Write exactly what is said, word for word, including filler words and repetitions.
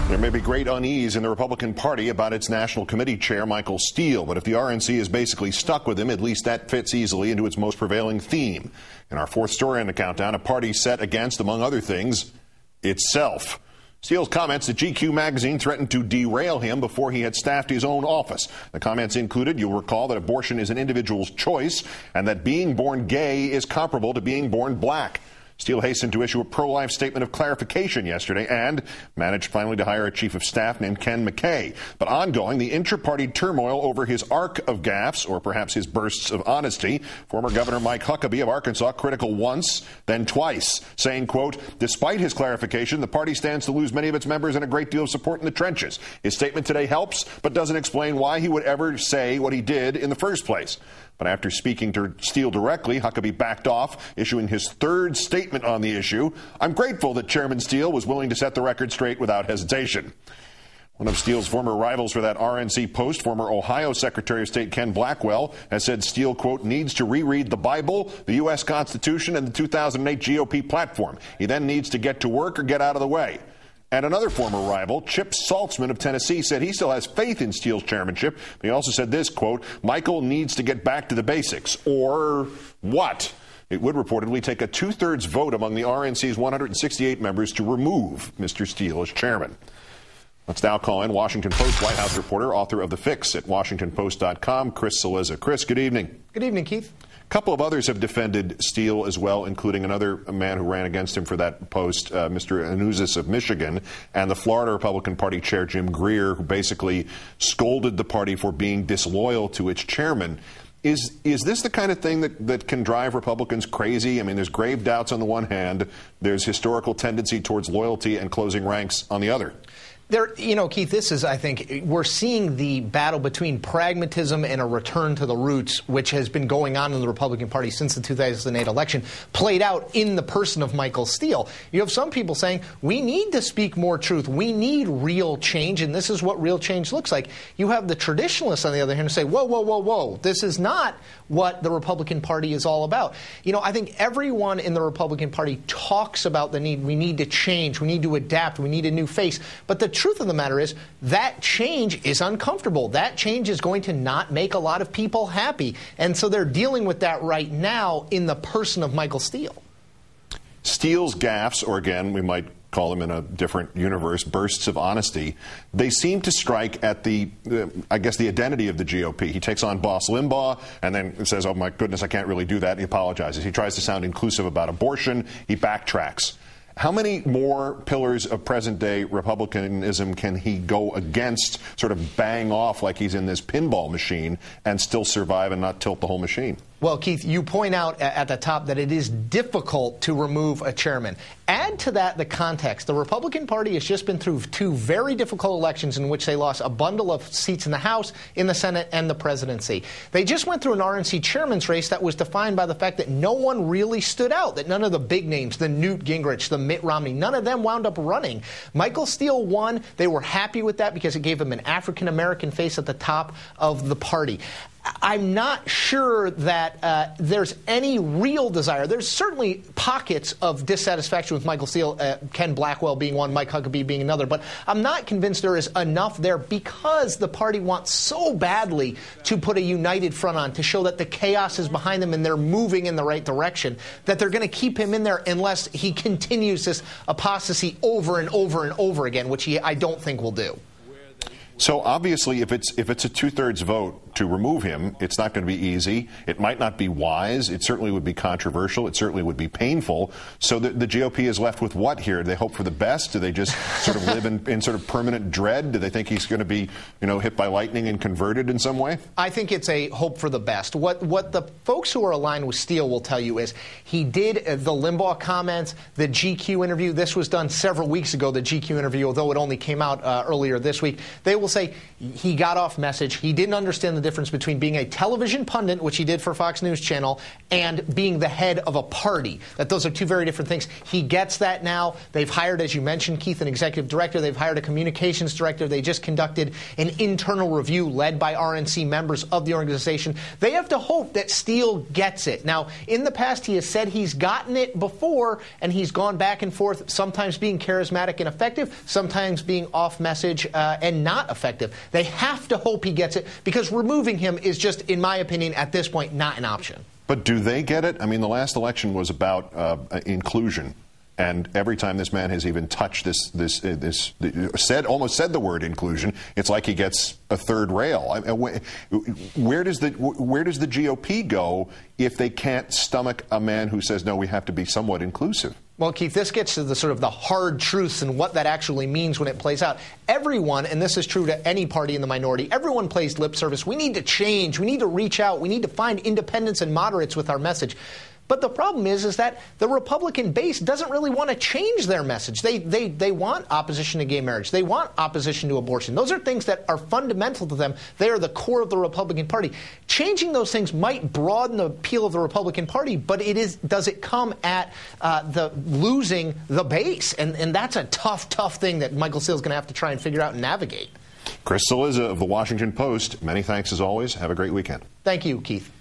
There may be great unease in the Republican Party about its National Committee Chair, Michael Steele, but if the R N C is basically stuck with him, at least that fits easily into its most prevailing theme. In our fourth story on the countdown, a party set against, among other things, itself. Steele's comments to G Q magazine threatened to derail him before he had staffed his own office. The comments included, you'll recall, that abortion is an individual's choice and that being born gay is comparable to being born black. Steele hastened to issue a pro-life statement of clarification yesterday and managed finally to hire a chief of staff named Ken McKay. But ongoing, the intra-party turmoil over his arc of gaffes, or perhaps his bursts of honesty, former Governor Mike Huckabee of Arkansas critical once, then twice, saying, quote, despite his clarification, the party stands to lose many of its members and a great deal of support in the trenches. His statement today helps, but doesn't explain why he would ever say what he did in the first place. But after speaking to Steele directly, Huckabee backed off, issuing his third statement on the issue. I'm grateful that Chairman Steele was willing to set the record straight without hesitation. One of Steele's former rivals for that R N C post, former Ohio Secretary of State Ken Blackwell, has said Steele, quote, needs to reread the Bible, the U S Constitution, and the two thousand eight G O P platform. He then needs to get to work or get out of the way. And another former rival, Chip Saltzman of Tennessee, said he still has faith in Steele's chairmanship. But he also said this, quote, Michael needs to get back to the basics. Or what? It would reportedly take a two-thirds vote among the R N C's one hundred sixty-eight members to remove Mister Steele as chairman. Let's now call in Washington Post White House reporter, author of The Fix at Washington Post dot com, Chris Cillizza. Chris, good evening. Good evening, Keith. A couple of others have defended Steele as well, including another man who ran against him for that post, uh, Mister Anuzis of Michigan, and the Florida Republican Party chair, Jim Greer, who basically scolded the party for being disloyal to its chairman. Is is this the kind of thing that, that can drive Republicans crazy? I mean, there's grave doubts on the one hand, there's historical tendency towards loyalty and closing ranks on the other. There, you know, Keith, this is, I think, we're seeing the battle between pragmatism and a return to the roots, which has been going on in the Republican Party since the two thousand eight election, played out in the person of Michael Steele. You have some people saying, we need to speak more truth. We need real change, and this is what real change looks like. You have the traditionalists, on the other hand, who say, whoa, whoa, whoa, whoa, this is not what the Republican Party is all about. You know, I think everyone in the Republican Party talks about the need. We need to change. We need to adapt. We need a new face. But the truth of the matter is that change is uncomfortable. That change is going to not make a lot of people happy. And so they're dealing with that right now in the person of Michael Steele. Steele's gaffes, or again, we might call them in a different universe, bursts of honesty, they seem to strike at the, uh, I guess, the identity of the G O P. He takes on boss Limbaugh and then says, oh, my goodness, I can't really do that. He apologizes. He tries to sound inclusive about abortion. He backtracks. How many more pillars of present-day Republicanism can he go against, sort of bang off like he's in this pinball machine, and still survive and not tilt the whole machine? Well, Keith, you point out at the top that it is difficult to remove a chairman. Add to that the context. The Republican Party has just been through two very difficult elections in which they lost a bundle of seats in the House, in the Senate, and the presidency. They just went through an R N C chairman's race that was defined by the fact that no one really stood out, that none of the big names, the Newt Gingrich, the Mitt Romney, none of them wound up running. Michael Steele won. They were happy with that because it gave him an African-American face at the top of the party. I'm not sure that uh, there's any real desire. There's certainly pockets of dissatisfaction with Michael Steele, uh, Ken Blackwell being one, Mike Huckabee being another, but I'm not convinced there is enough there because the party wants so badly to put a united front on, to show that the chaos is behind them and they're moving in the right direction, that they're going to keep him in there unless he continues this apostasy over and over and over again, which he, I don't think will do. So obviously, if it's if it's a two-thirds vote to remove him, it's not going to be easy. It might not be wise. It certainly would be controversial. It certainly would be painful. So the, the G O P is left with what here? Do they hope for the best? Do they just sort of live in, in sort of permanent dread? Do they think he's going to be, you know, hit by lightning and converted in some way? I think it's a hope for the best. What what the folks who are aligned with Steele will tell you is he did uh, the Limbaugh comments, the G Q interview. This was done several weeks ago, the G Q interview, although it only came out uh, earlier this week. They will say he got off message. He didn't understand the difference between being a television pundit, which he did for Fox News Channel, and being the head of a party. That those are two very different things. He gets that now. They've hired, as you mentioned, Keith, an executive director. They've hired a communications director. They just conducted an internal review led by R N C members of the organization. They have to hope that Steele gets it. Now, in the past, he has said he's gotten it before, and he's gone back and forth, sometimes being charismatic and effective, sometimes being off message uh, and not effective. They have to hope he gets it, because removing him is just, in my opinion, at this point, not an option. But do they get it? I mean, the last election was about uh, inclusion. And every time this man has even touched this, this, uh, this, said, almost said the word inclusion, it's like he gets a third rail. I, where does the, where does the G O P go if they can't stomach a man who says, no, we have to be somewhat inclusive? Well, Keith, this gets to the sort of the hard truths and what that actually means when it plays out. Everyone, and this is true to any party in the minority, everyone plays lip service. We need to change. We need to reach out. We need to find independents and moderates with our message. But the problem is, is that the Republican base doesn't really want to change their message. They, they, they want opposition to gay marriage. They want opposition to abortion. Those are things that are fundamental to them. They are the core of the Republican Party. Changing those things might broaden the appeal of the Republican Party, but it is, does it come at uh, the losing the base? And, and that's a tough, tough thing that Michael Steele is going to have to try and figure out and navigate. Chris Cillizza of The Washington Post, many thanks as always. Have a great weekend. Thank you, Keith.